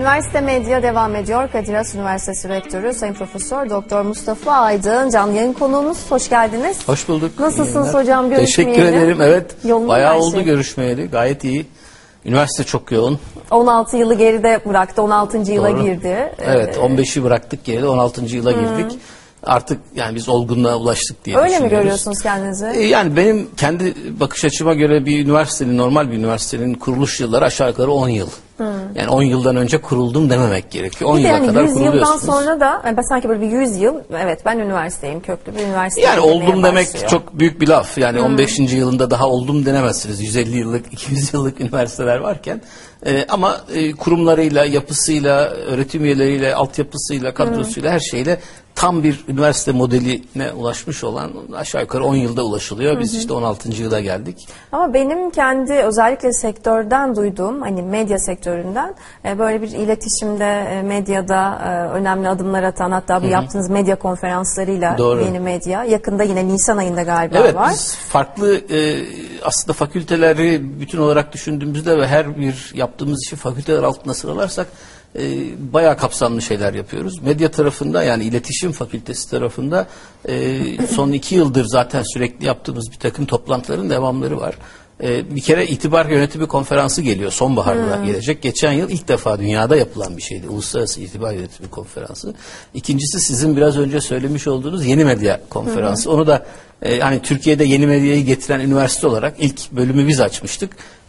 Üniversite Medya devam ediyor. Kadir Has Üniversitesi Rektörü Sayın Profesör Doktor Mustafa Aydın canlı yayın konuğumuz. Hoş geldiniz. Hoş bulduk. Nasılsınız hocam? Teşekkür ederim. Evet. Yolunda bayağı her oldu şey. Görüşmeyeli. Gayet iyi. Üniversite çok yoğun. 16 yılı geride bıraktı. 16. yıla girdi. Evet. 15'i bıraktık geride. 16. yıla girdik. Artık yani biz olgunluğa ulaştık diye düşünüyoruz. Öyle mi görüyorsunuz kendinizi? Yani benim kendi bakış açıma göre bir üniversitenin, normal bir üniversitenin kuruluş yılları aşağı yukarı 10 yıl. Yani 10 yıldan önce kuruldum dememek gerekiyor. 10 Bir de yıla yani kadar 100 yıldan kuruluyorsunuz. sonra da ben sanki böyle bir 100 yıl, evet ben üniversiteyim, köklü bir üniversite. Yani oldum demek başlıyor. çok büyük bir laf. Yani 15. yılında daha oldum denemezsiniz. 150 yıllık, 200 yıllık üniversiteler varken. Ama kurumlarıyla, yapısıyla, öğretim üyeleriyle, altyapısıyla, kadrosuyla, her şeyle tam bir üniversite modeline ulaşmış olan aşağı yukarı 10 yılda ulaşılıyor. Biz işte 16. yıla geldik. Ama benim kendi özellikle sektörden duyduğum, hani medya sektöründen böyle bir iletişimde, medyada önemli adımlar atan, hatta bir yaptığınız medya konferanslarıyla Yeni Medya. Yakında yine Nisan ayında galiba evet, var. Biz farklı aslında fakülteleri bütün olarak düşündüğümüzde ve her bir yaptığımız işi fakülteler altında sıralarsak bayağı kapsamlı şeyler yapıyoruz. Medya tarafında, yani iletişim fakültesi tarafında son 2 yıldır zaten sürekli yaptığımız bir takım toplantıların devamları var. Bir kere itibar yönetimi konferansı geliyor. Sonbaharda gelecek. Geçen yıl ilk defa dünyada yapılan bir şeydi. Uluslararası İtibar Yönetimi Konferansı. İkincisi sizin biraz önce söylemiş olduğunuz Yeni Medya Konferansı. Onu da hani Türkiye'de yeni medyayı getiren üniversite olarak ilk bölümü biz açmıştık.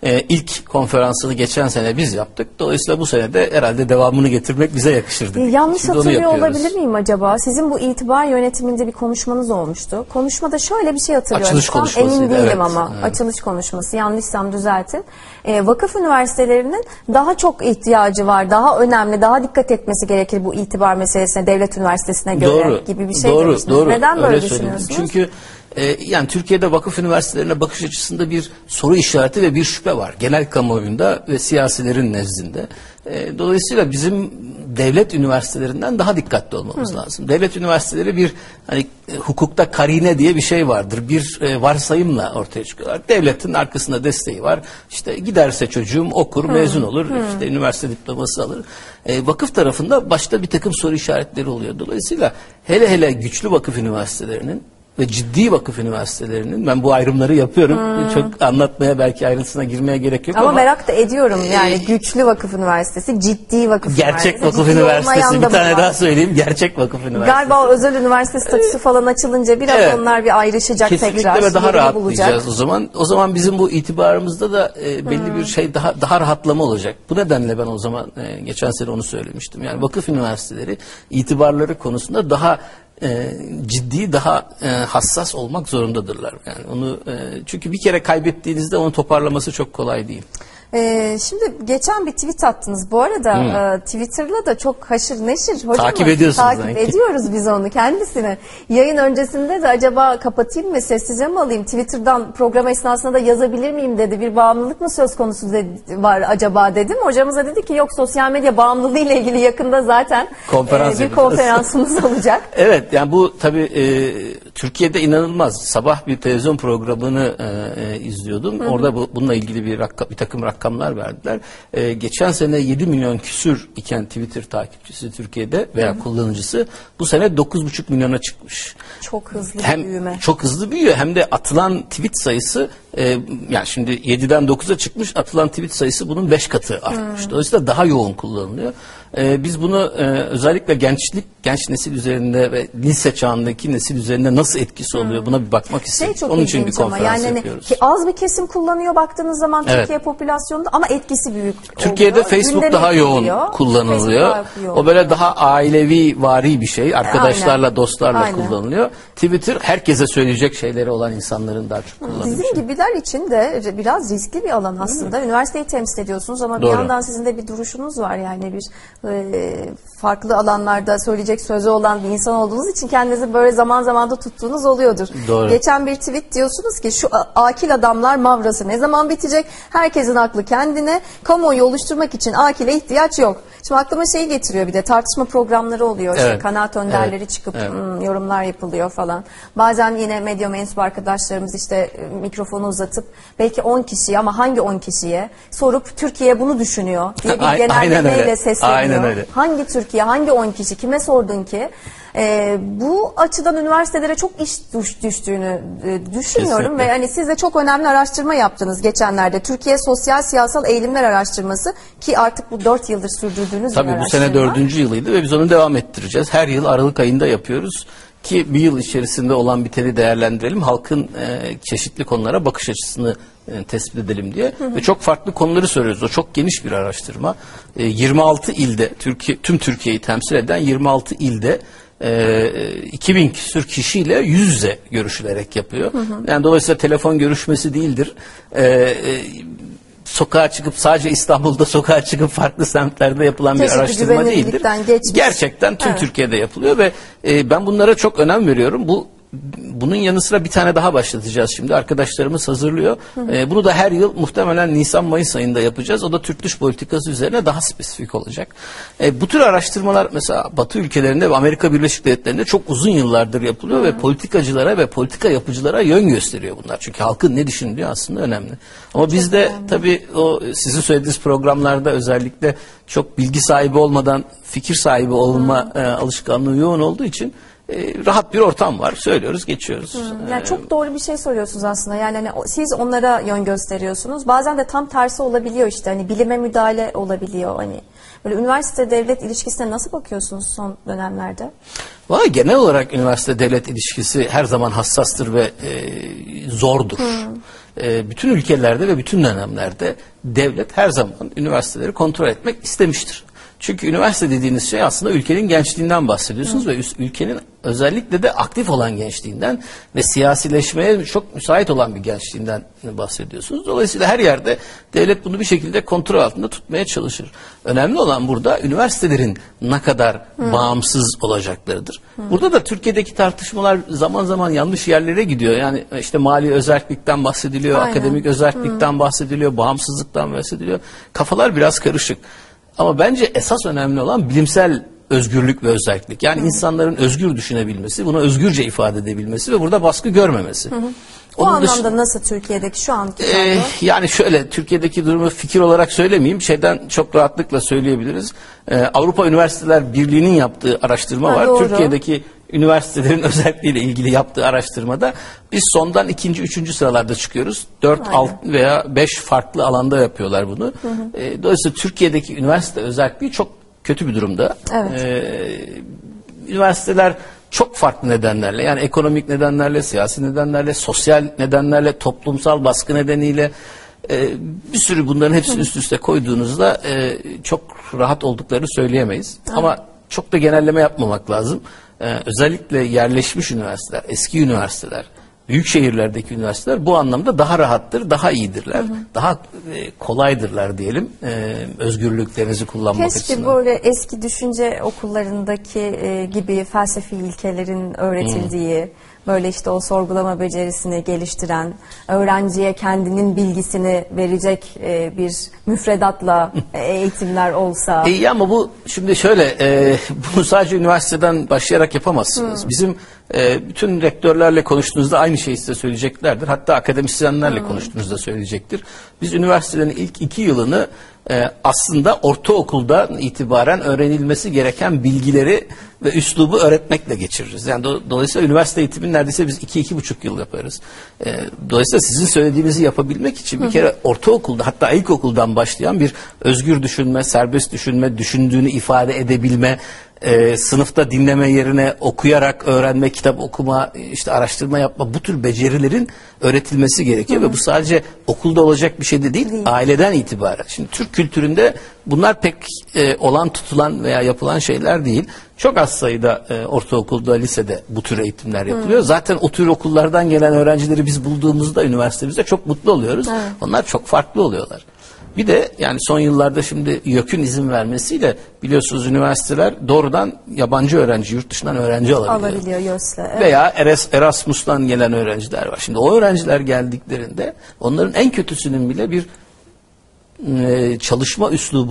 İlk konferansını geçen sene biz yaptık. Dolayısıyla bu sene de herhalde devamını getirmek bize yakışırdı. Yanlış Şimdi hatırlıyor olabilir miyim acaba? Sizin bu itibar yönetiminde bir konuşmanız olmuştu. Konuşmada şöyle bir şey hatırlıyorum. Açılış konuşması. Emin değilim evet, ama. Evet. Açılış konuşması. Yanlışsam düzeltin. Vakıf üniversitelerinin daha çok ihtiyacı var. Daha önemli, daha dikkat etmesi gerekir bu itibar meselesine, devlet üniversitesine göre gibi bir şey demiştiniz. Doğru. Neden böyle Öyle düşünüyorsunuz? Çünkü yani Türkiye'de vakıf üniversitelerine bakış açısında bir soru işareti ve bir şüphe var. Genel kamuoyunda ve siyasilerin nezdinde. Dolayısıyla bizim devlet üniversitelerinden daha dikkatli olmamız lazım. Devlet üniversiteleri bir hani hukukta karine diye bir şey vardır. Bir varsayımla ortaya çıkıyorlar. Devletin arkasında desteği var. İşte giderse çocuğum okur, mezun olur, işte üniversite diploması alır. Vakıf tarafında başta bir takım soru işaretleri oluyor. Dolayısıyla hele güçlü vakıf üniversitelerinin ve ciddi vakıf üniversitelerinin, ben bu ayrımları yapıyorum. Çok anlatmaya, belki ayrıntısına girmeye gerek yok ama merak da ediyorum. Yani güçlü vakıf üniversitesi, ciddi vakıf üniversitesi. Gerçek vakıf üniversitesi. Bir tane daha söyleyeyim. Gerçek vakıf üniversitesi. Galiba o özel üniversite statüsü falan açılınca biraz onlar bir ayrışacak kesinlikle tekrar. Kesinlikle ve daha rahatlayacağız bulacak. o zaman. O zaman bizim bu itibarımızda da belli bir şey daha rahatlama olacak. Bu nedenle ben o zaman geçen sene onu söylemiştim. Yani vakıf üniversiteleri itibarları konusunda daha ciddi, daha hassas olmak zorundadırlar. Yani onu çünkü bir kere kaybettiğinizde onu toparlaması çok kolay değil. Şimdi geçen bir tweet attınız. Bu arada Twitter'la da çok haşır neşir. Hocam, takip ediyorsunuz. Takip ediyoruz biz onu, kendisini. Yayın öncesinde de acaba kapatayım mı, sessize mi alayım? Twitter'dan program esnasında da yazabilir miyim dedi. Bir bağımlılık mı söz konusu var acaba dedim. Hocamıza dedi ki yok, sosyal medya bağımlılığı ile ilgili yakında zaten bir konferansımız olacak. Evet, yani bu tabii Türkiye'de inanılmaz. Sabah bir televizyon programını izliyordum. Orada bununla ilgili bir takım rakamlar verdiler. Geçen sene 7 milyon küsür iken Twitter takipçisi Türkiye'de veya kullanıcısı, bu sene 9,5 milyona çıkmış. Çok hızlı büyüme. Çok hızlı büyüyor. Hem de atılan tweet sayısı yani şimdi 7'den 9'a çıkmış, atılan tweet sayısı bunun 5 katı artmış. Dolayısıyla daha yoğun kullanılıyor. Biz bunu özellikle genç nesil üzerinde ve lise çağındaki nesil üzerinde nasıl etkisi oluyor, buna bir bakmak istedik. Onun için bir konferans yapıyoruz. Ki az bir kesim kullanıyor baktığınız zaman Türkiye popülasyonunda, ama etkisi büyük Türkiye'de oluyor. Facebook daha yoğun kullanılıyor. O böyle daha ailevi vari bir şey. Arkadaşlarla, dostlarla kullanılıyor. Twitter herkese söyleyecek şeyleri olan insanların daha çok kullandığı Bizim gibiler için de biraz riskli bir alan aslında. Üniversiteyi temsil ediyorsunuz ama bir yandan sizin de bir duruşunuz var. Yani bir farklı alanlarda söyleyecek sözü olan bir insan olduğunuz için kendinizi böyle zaman zaman da tuttuğunuz oluyordur. Doğru. Geçen bir tweet diyorsunuz ki şu akil adamlar mavrası ne zaman bitecek? Herkesin aklı kendine, kamuoyu oluşturmak için akile ihtiyaç yok. Şimdi aklıma şeyi getiriyor, bir de tartışma programları oluyor. İşte Evet. kanaat önderleri Evet. çıkıp Evet. yorumlar yapılıyor falan. Bazen yine medya mensubu arkadaşlarımız işte mikrofonu uzatıp belki 10 kişiye, ama hangi 10 kişiye sorup Türkiye bunu düşünüyor diye bir Aynen genellemeyle öyle. sesleniyor. Aynen öyle. Hangi Türkiye, hangi 10 kişi, kime sordun ki? Bu açıdan üniversitelere çok iş düştüğünü düşünüyorum. Kesinlikle. Ve hani siz de çok önemli araştırma yaptınız geçenlerde. Türkiye Sosyal Siyasal Eğilimler Araştırması, ki artık bu 4 yıldır sürdürdüğünüz bir Tabii bu araştırma. sene 4. yılıydı ve biz onu devam ettireceğiz. Her yıl Aralık ayında yapıyoruz ki bir yıl içerisinde olan biteni değerlendirelim. Halkın çeşitli konulara bakış açısını tespit edelim diye. Ve çok farklı konuları soruyoruz. O çok geniş bir araştırma. 26 ilde, tüm Türkiye'yi temsil eden 26 ilde 2000 küsur kişiyle yüz yüze görüşülerek yapıyor. Yani dolayısıyla telefon görüşmesi değildir. Sokağa çıkıp, sadece İstanbul'da sokağa çıkıp farklı semtlerde yapılan bir Çeşitli araştırma değildir. güvenilirlikten geçmiş. Gerçekten tüm Evet. Türkiye'de yapılıyor ve ben bunlara çok önem veriyorum. Bunun yanı sıra bir tane daha başlatacağız şimdi. Arkadaşlarımız hazırlıyor. Bunu da her yıl muhtemelen Nisan-Mayıs ayında yapacağız. O da Türk dış politikası üzerine daha spesifik olacak. Bu tür araştırmalar mesela Batı ülkelerinde ve Amerika Birleşik Devletleri'nde çok uzun yıllardır yapılıyor ve politikacılara ve politika yapıcılara yön gösteriyor bunlar. Çünkü halkın ne düşündüğü aslında önemli. Ama bizde tabii o sizin söylediğiniz programlarda özellikle çok bilgi sahibi olmadan fikir sahibi olma alışkanlığı yoğun olduğu için rahat bir ortam var. Söylüyoruz, geçiyoruz. Yani çok doğru bir şey soruyorsunuz aslında. Yani hani siz onlara yön gösteriyorsunuz. Bazen de tam tersi olabiliyor işte. Hani bilime müdahale olabiliyor. Hani böyle üniversite devlet ilişkisine nasıl bakıyorsunuz son dönemlerde? Valla genel olarak üniversite devlet ilişkisi her zaman hassastır ve zordur. Bütün ülkelerde ve bütün dönemlerde devlet her zaman üniversiteleri kontrol etmek istemiştir. Çünkü üniversite dediğiniz şey aslında ülkenin gençliğinden bahsediyorsunuz ve ülkenin özellikle de aktif olan gençliğinden ve siyasileşmeye çok müsait olan bir gençliğinden bahsediyorsunuz. Dolayısıyla her yerde devlet bunu bir şekilde kontrol altında tutmaya çalışır. Önemli olan burada üniversitelerin ne kadar bağımsız olacaklarıdır. Burada da Türkiye'deki tartışmalar zaman zaman yanlış yerlere gidiyor. Yani işte mali özerklikten bahsediliyor, Aynen. akademik özerklikten bahsediliyor, bağımsızlıktan bahsediliyor. Kafalar biraz karışık. Ama bence esas önemli olan bilimsel özgürlük ve özellik. Yani insanların özgür düşünebilmesi, bunu özgürce ifade edebilmesi ve burada baskı görmemesi. O Onun anlamda nasıl Türkiye'deki şu anki tablo? yani şöyle, Türkiye'deki durumu fikir olarak söylemeyeyim. Şeyden çok rahatlıkla söyleyebiliriz. Avrupa Üniversiteler Birliği'nin yaptığı araştırma var. Doğru. Türkiye'deki üniversitelerin özelliğiyle ilgili yaptığı araştırmada biz sondan 2. 3. sıralarda çıkıyoruz. 4, 6 veya 5 farklı alanda yapıyorlar bunu. Dolayısıyla Türkiye'deki üniversite özelliği çok kötü bir durumda. Evet. Üniversiteler çok farklı nedenlerle, yani ekonomik nedenlerle, siyasi nedenlerle, sosyal nedenlerle, toplumsal baskı nedeniyle bir sürü bunların hepsini üst üste koyduğunuzda çok rahat olduklarını söyleyemeyiz. Ama çok da genelleme yapmamak lazım. Özellikle yerleşmiş üniversiteler, eski üniversiteler, büyük şehirlerdeki üniversiteler bu anlamda daha rahattır, daha iyidirler, daha kolaydırlar diyelim özgürlüklerinizi kullanmak Keşke açısından. böyle eski düşünce okullarındaki gibi felsefi ilkelerin öğretildiği, böyle işte o sorgulama becerisini geliştiren, öğrenciye kendinin bilgisini verecek bir müfredatla eğitimler olsa. İyi ama bu şimdi şöyle, bunu sadece üniversiteden başlayarak yapamazsınız. Bizim bütün rektörlerle konuştuğunuzda aynı şeyi size söyleyeceklerdir. Hatta akademisyenlerle konuştuğunuzda söyleyecektir. Biz üniversitelerin ilk 2 yılını aslında ortaokuldan itibaren öğrenilmesi gereken bilgileri ve üslubu öğretmekle geçiririz. Yani dolayısıyla üniversite eğitimini neredeyse biz 2-2,5 yıl yaparız. Dolayısıyla sizin söylediğinizi yapabilmek için bir kere ortaokulda, hatta ilkokuldan başlayan bir özgür düşünme, serbest düşünme, düşündüğünü ifade edebilme, sınıfta dinleme yerine okuyarak öğrenme, kitap okuma, işte araştırma yapma, bu tür becerilerin öğretilmesi gerekiyor ve bu sadece okulda olacak bir şey de değil, aileden itibaren. Şimdi Türk kültüründe bunlar pek olan, tutulan veya yapılan şeyler değil. Çok az sayıda ortaokulda, lisede bu tür eğitimler yapılıyor. Zaten o tür okullardan gelen öğrencileri biz bulduğumuzda üniversitemizde çok mutlu oluyoruz. Evet. Onlar çok farklı oluyorlar. Bir de yani son yıllarda şimdi YÖK'ün izin vermesiyle biliyorsunuz üniversiteler doğrudan yabancı öğrenci, yurt dışından öğrenci alabiliyor. YÖS'le. Evet. Veya Erasmus'tan gelen öğrenciler var. Şimdi o öğrenciler geldiklerinde onların en kötüsünün bile bir çalışma üslubu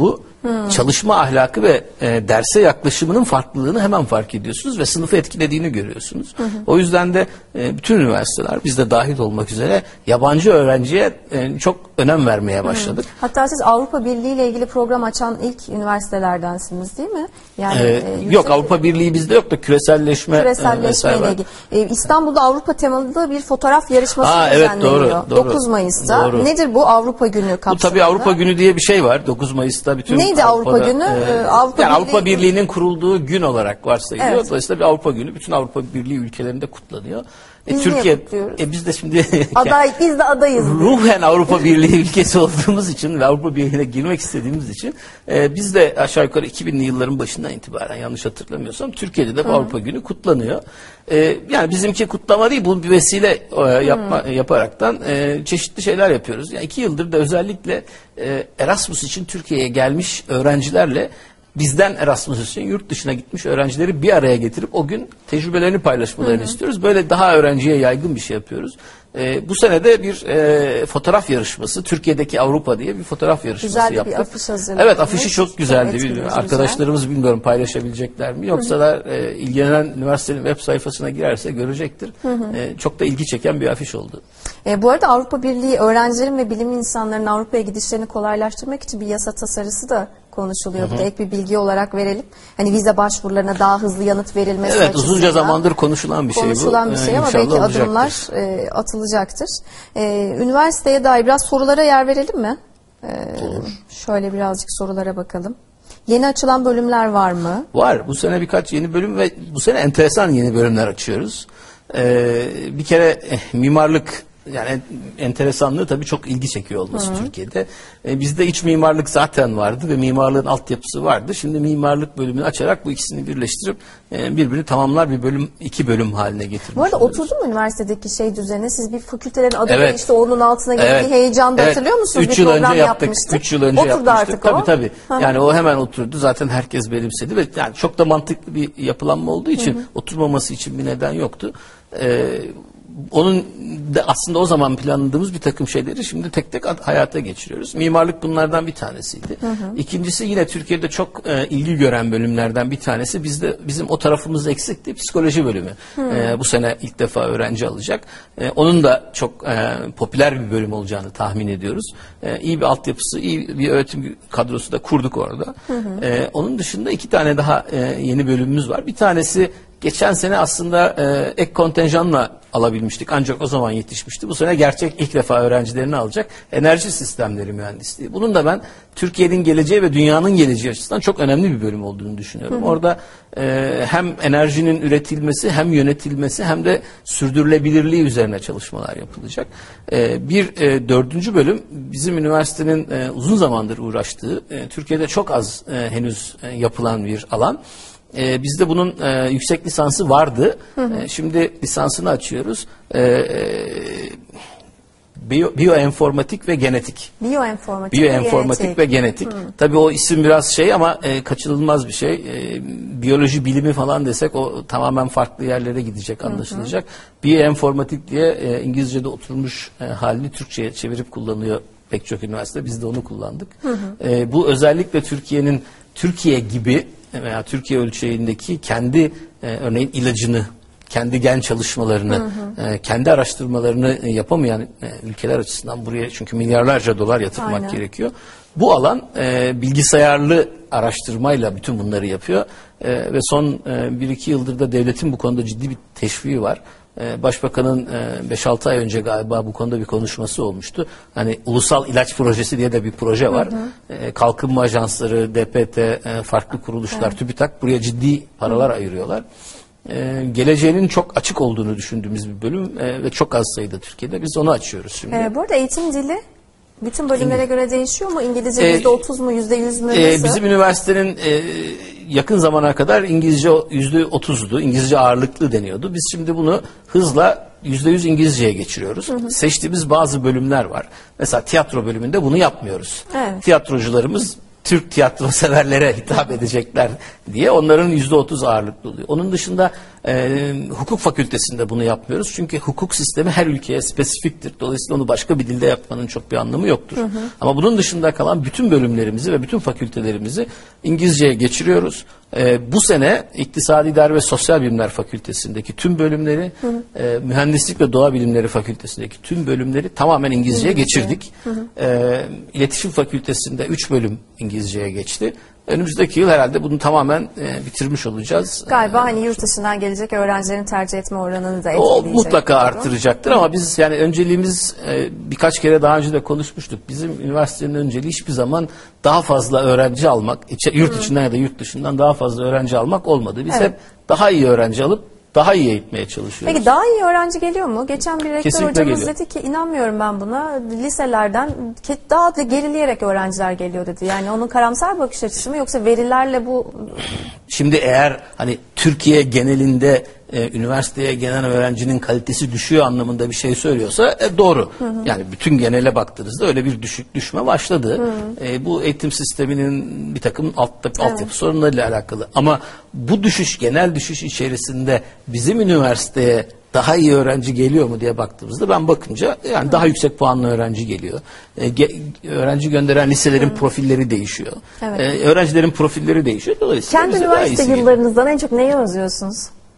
çalışma ahlakı ve derse yaklaşımının farklılığını hemen fark ediyorsunuz ve sınıfı etkilediğini görüyorsunuz. O yüzden de bütün üniversiteler, biz de dahil olmak üzere, yabancı öğrenciye çok önem vermeye başladık. Hatta siz Avrupa Birliği ile ilgili program açan ilk üniversitelerdensiniz değil mi? Yani Yok, Avrupa Birliği bizde yok da küreselleşme ile ilgili. İstanbul'da Avrupa temalı bir fotoğraf yarışması evet, düzenleniyor. doğru. 9 Mayıs'ta. Doğru. Nedir bu Avrupa Günü kapsamında? Bu tabii Avrupa Günü diye bir şey var. 9 Mayıs'ta bütün Neydi Avrupa Günü? Avrupa Birliği'nin kurulduğu gün olarak varsayılıyor. Evet. Dolayısıyla bir Avrupa Günü bütün Avrupa Birliği ülkelerinde kutlanıyor. Biz Türkiye, niye kutluyoruz? Biz de şimdi Biz de adayız. Ruhen Avrupa Birliği ülkesi olduğumuz için ve Avrupa Birliği'ne girmek istediğimiz için biz de aşağı yukarı 2000'li yılların başından itibaren, yanlış hatırlamıyorsam, Türkiye'de de bu Avrupa Günü kutlanıyor. Yani bizimki kutlama değil, bu bir vesile yaparaktan çeşitli şeyler yapıyoruz. Yani 2 yıldır da özellikle Erasmus için Türkiye'ye gelmiş öğrencilerle bizden Erasmus için yurt dışına gitmiş öğrencileri bir araya getirip o gün tecrübelerini paylaşmalarını istiyoruz. Böyle daha öğrenciye yaygın bir şey yapıyoruz. Bu sene de bir fotoğraf yarışması, Türkiye'deki Avrupa diye bir fotoğraf yarışması güzel yaptık. Bir afiş hazırladık. Evet, afişi çok güzeldi. Evet, Arkadaşlarımız bilmiyorum paylaşabilecekler mi? Yoksa da ilgilenen üniversitenin web sayfasına girerse görecektir. Çok da ilgi çeken bir afiş oldu. Bu arada Avrupa Birliği öğrencilerin ve bilim insanlarının Avrupa'ya gidişlerini kolaylaştırmak için bir yasa tasarısı da konuşuluyor. Bu da ek bir bilgi olarak verelim. Hani vize başvurularına daha hızlı yanıt verilmesi Evet, açısından. uzunca zamandır konuşulan bir şey bu. Konuşulan bir şey ama belki adımlar atılacaktır. Üniversiteye dair biraz sorulara yer verelim mi? Olur. Şöyle birazcık sorulara bakalım. Yeni açılan bölümler var mı? Var. Bu sene birkaç yeni bölüm ve bu sene enteresan yeni bölümler açıyoruz. Bir kere mimarlık, yani enteresanlığı tabii çok ilgi çekiyor olması Türkiye'de. Bizde iç mimarlık zaten vardı ve mimarlığın altyapısı vardı. Şimdi mimarlık bölümünü açarak bu ikisini birleştirip birbirini tamamlar bir bölüm, 2 bölüm haline getirmiş. Bu arada oluyoruz. oturdu mu üniversitedeki şey düzeni? Siz bir fakültelerin adını Evet. işte onun altına geldiği heyecanda hatırlıyor musunuz? 3 bir yıl program önce yaptık. yapmıştık. 3 yıl önce oturdu yapmıştık. Artık tabii. Yani o hemen oturdu. Zaten herkes benimsedi ve yani çok da mantıklı bir yapılanma olduğu için oturmaması için bir neden yoktu. Onun da aslında o zaman planladığımız bir takım şeyleri şimdi tek tek hayata geçiriyoruz. Mimarlık bunlardan bir tanesiydi. İkincisi, yine Türkiye'de çok ilgi gören bölümlerden bir tanesi. Bizim o tarafımız eksikti. Psikoloji bölümü. Bu sene ilk defa öğrenci alacak. Onun da çok popüler bir bölüm olacağını tahmin ediyoruz. İyi bir altyapısı, iyi bir öğretim kadrosu da kurduk orada. Onun dışında 2 tane daha yeni bölümümüz var. Bir tanesi geçen sene aslında ek kontenjanla alabilmiştik. Ancak o zaman yetişmişti. Bu sene gerçek ilk defa öğrencilerini alacak enerji sistemleri mühendisliği. Bunun da ben Türkiye'nin geleceği ve dünyanın geleceği açısından çok önemli bir bölüm olduğunu düşünüyorum. Orada hem enerjinin üretilmesi, hem yönetilmesi, hem de sürdürülebilirliği üzerine çalışmalar yapılacak. Bir 4. bölüm bizim üniversitenin uzun zamandır uğraştığı, Türkiye'de çok az henüz yapılan bir alan. Bizde bunun yüksek lisansı vardı. Şimdi lisansını açıyoruz. Biyoenformatik ve genetik. Biyoenformatik ve genetik. Tabii o isim biraz şey ama kaçınılmaz bir şey. Biyoloji bilimi falan desek o tamamen farklı yerlere gidecek, anlaşılacak. Biyoenformatik diye İngilizce'de oturmuş halini Türkçe'ye çevirip kullanıyor pek çok üniversite. Biz de onu kullandık. Bu özellikle Türkiye gibi veya Türkiye ölçeğindeki kendi örneğin ilacını, kendi gen çalışmalarını, kendi araştırmalarını yapamayan ülkeler açısından buraya, çünkü milyarlarca dolar yatırmak gerekiyor. Bu alan bilgisayarlı araştırmayla bütün bunları yapıyor ve son 1-2 yıldır da devletin bu konuda ciddi bir teşviği var. Başbakanın 5-6 ay önce galiba bu konuda bir konuşması olmuştu. Hani Ulusal İlaç Projesi diye de bir proje var. Kalkınma ajansları, DPT, farklı kuruluşlar, TÜBİTAK buraya ciddi paralar ayırıyorlar. Geleceğinin çok açık olduğunu düşündüğümüz bir bölüm ve çok az sayıda Türkiye'de. Biz onu açıyoruz şimdi. Bu arada eğitim dili bütün bölümlere göre değişiyor mu? İngilizce %30 mu, %100 mü? Bizim üniversitenin yakın zamana kadar İngilizce %30'du. İngilizce ağırlıklı deniyordu. Biz şimdi bunu hızla %100 İngilizceye geçiriyoruz. Seçtiğimiz bazı bölümler var. Mesela tiyatro bölümünde bunu yapmıyoruz. Tiyatrocularımız Türk tiyatro severlere hitap edecekler diye onların %30 ağırlıklı oluyor. Onun dışında Hukuk fakültesinde bunu yapmıyoruz. Çünkü hukuk sistemi her ülkeye spesifiktir. Dolayısıyla onu başka bir dilde yapmanın çok bir anlamı yoktur. Ama bunun dışında kalan bütün bölümlerimizi ve bütün fakültelerimizi İngilizceye geçiriyoruz. Bu sene İktisadi İdare ve Sosyal Bilimler Fakültesindeki tüm bölümleri, Mühendislik ve Doğa Bilimleri Fakültesindeki tüm bölümleri tamamen İngilizceye geçirdik. İletişim Fakültesinde 3 bölüm İngilizceye geçti. Önümüzdeki yıl herhalde bunu tamamen bitirmiş olacağız. Galiba hani yurt dışından gelecek öğrencilerin tercih etme oranını da O etkileyecek. mutlaka artıracaktır ama biz yani önceliğimiz birkaç kere daha önce de konuşmuştuk. Bizim üniversitenin önceliği hiçbir zaman daha fazla öğrenci almak, yurt içinden ya da yurt dışından daha fazla öğrenci almak olmadı. Biz hep daha iyi öğrenci alıp daha iyi eğitmeye çalışıyoruz. Peki daha iyi öğrenci geliyor mu? Geçen bir rektör Kesinlikle hocamız geliyor. dedi ki inanmıyorum ben buna. Liselerden daha da gerileyerek öğrenciler geliyor dedi. Yani onun karamsar bakış açısı mı yoksa verilerle bu... Şimdi eğer hani Türkiye genelinde üniversiteye gelen öğrencinin kalitesi düşüyor anlamında bir şey söylüyorsa doğru. Yani bütün genele baktığınızda öyle bir düşme başladı. Bu eğitim sisteminin bir takım altyapı sorunlarıyla alakalı. Ama bu düşüş, genel düşüş içerisinde bizim üniversiteye daha iyi öğrenci geliyor mu diye baktığımızda ben bakınca yani daha yüksek puanlı öğrenci geliyor. Öğrenci gönderen liselerin profilleri değişiyor. Öğrencilerin profilleri değişiyor. Dolayısıyla Kendi üniversite yıllarınızdan en çok neyi özlüyorsunuz?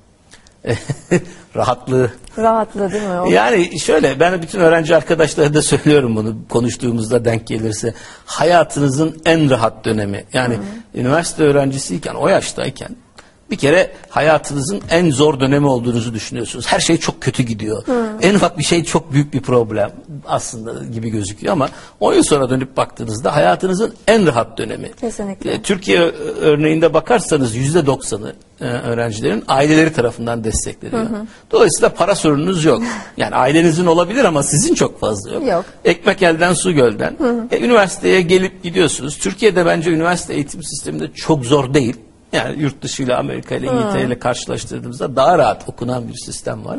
Rahatlığı. Rahatlığı değil mi? Yani şöyle, ben bütün öğrenci arkadaşlara da söylüyorum bunu konuştuğumuzda denk gelirse. Hayatınızın en rahat dönemi. Yani üniversite öğrencisiyken, o yaştayken bir kere hayatınızın en zor dönemi olduğunuzu düşünüyorsunuz. Her şey çok kötü gidiyor. En ufak bir şey çok büyük bir problem aslında gibi gözüküyor ama 10 yıl sonra dönüp baktığınızda hayatınızın en rahat dönemi. Kesinlikle. Türkiye örneğinde bakarsanız %90'ı öğrencilerin aileleri tarafından destekleniyor. Dolayısıyla para sorununuz yok. Yani ailenizin olabilir ama sizin çok fazla yok. Yok. Ekmek elden su gölden. Üniversiteye gelip gidiyorsunuz. Türkiye'de bence üniversite eğitim sisteminde çok zor değil. Yani yurt dışı ile Amerika ile İngiltere ile karşılaştırdığımızda daha rahat okunan bir sistem var.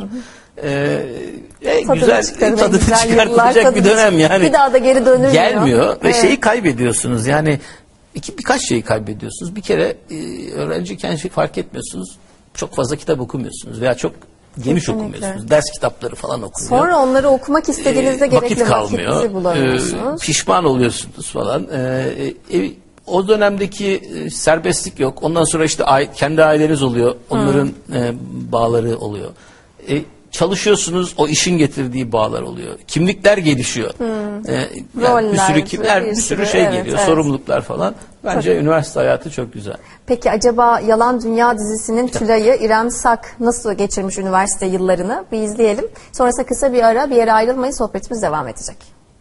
Güzel tadını çıkartacak bir dönem yani. Bir daha da geri dönülmüyor. Gelmiyor ve şeyi kaybediyorsunuz yani birkaç şeyi kaybediyorsunuz. Bir kere öğrenciyken fark etmiyorsunuz. Çok fazla kitap okumuyorsunuz veya çok geniş okumuyorsunuz. Ders kitapları falan okunuyor. Sonra onları okumak istediğinizde gerekli vakit bulamıyorsunuz. Pişman oluyorsunuz falan. O dönemdeki serbestlik yok. Ondan sonra işte kendi aileniz oluyor. Onların bağları oluyor. Çalışıyorsunuz, o işin getirdiği bağlar oluyor. Kimlikler gelişiyor. Yani bir sürü şey geliyor. Sorumluluklar falan. Bence üniversite hayatı çok güzel. Peki acaba Yalan Dünya dizisinin Tülay'ı İrem Sak nasıl geçirmiş üniversite yıllarını? Bir izleyelim. Sonrasında kısa bir ara, bir yere ayrılmayın. Sohbetimiz devam edecek.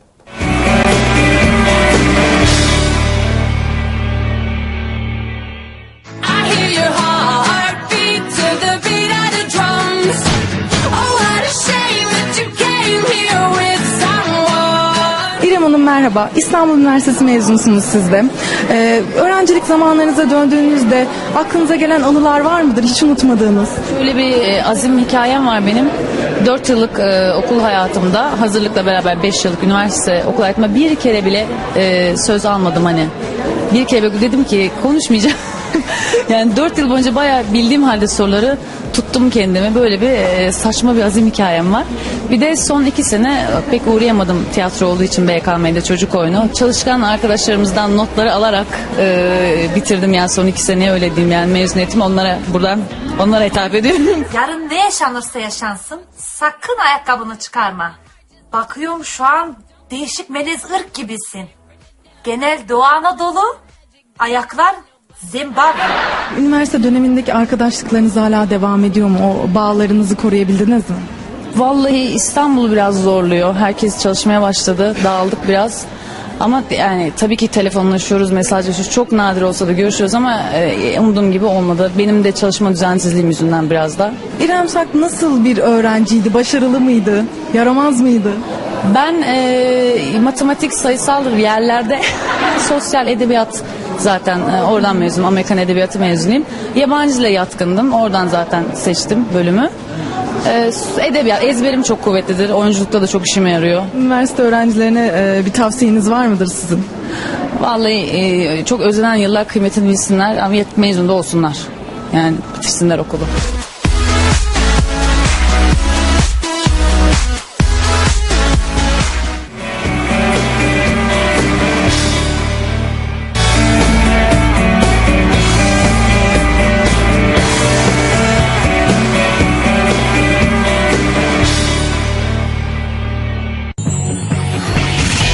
İrem Hanım merhaba. İstanbul Üniversitesi mezunusunuz siz de. Öğrencilik zamanlarınıza döndüğünüzde aklınıza gelen anılar var mıdır hiç unutmadığınız? Şöyle bir azim hikayem var benim. 4 yıllık okul hayatımda hazırlıkla beraber 5 yıllık üniversite okul hayatımda bir kere bile söz almadım hani. Bir kere dedim ki konuşmayacağım. Yani 4 yıl boyunca bayağı bildiğim halde soruları tuttum kendime. Böyle bir saçma bir azim hikayem var. Bir de son 2 sene pek uğrayamadım tiyatro olduğu için BKM'de çocuk oyunu. Çalışkan arkadaşlarımızdan notları alarak bitirdim yani son 2 sene öyle diyeyim yani mezuniyetimi onlara hitap ediyorum. Yarın ne yaşanırsa yaşansın sakın ayakkabını çıkarma. Bakıyorum şu an değişik melez ırk gibisin. Genel Doğu Anadolu, ayaklar Zimbabwe. Üniversite dönemindeki arkadaşlıklarınız hala devam ediyor mu? O bağlarınızı koruyabildiniz mi? Vallahi İstanbul biraz zorluyor. Herkes çalışmaya başladı. Dağıldık biraz. Ama yani tabii ki telefonlaşıyoruz, mesajlaşıyoruz. Çok nadir olsa da görüşüyoruz ama umduğum gibi olmadı. Benim de çalışma düzensizliğim yüzünden biraz da. İrem Sak nasıl bir öğrenciydi? Başarılı mıydı? Yaramaz mıydı? Ben matematik, sayısal yerlerde sosyal edebiyat zaten oradan mezunum. Amerikan edebiyatı mezunuyum. Yabancı dile yatkındım. Oradan zaten seçtim bölümü. Edebiyat, ezberim çok kuvvetlidir. Oyunculukta da çok işime yarıyor. Üniversite öğrencilerine bir tavsiyeniz var mıdır sizin? Vallahi çok özlenen yıllar kıymetini bilsinler ama mezun da olsunlar. Yani bitirsinler okulu.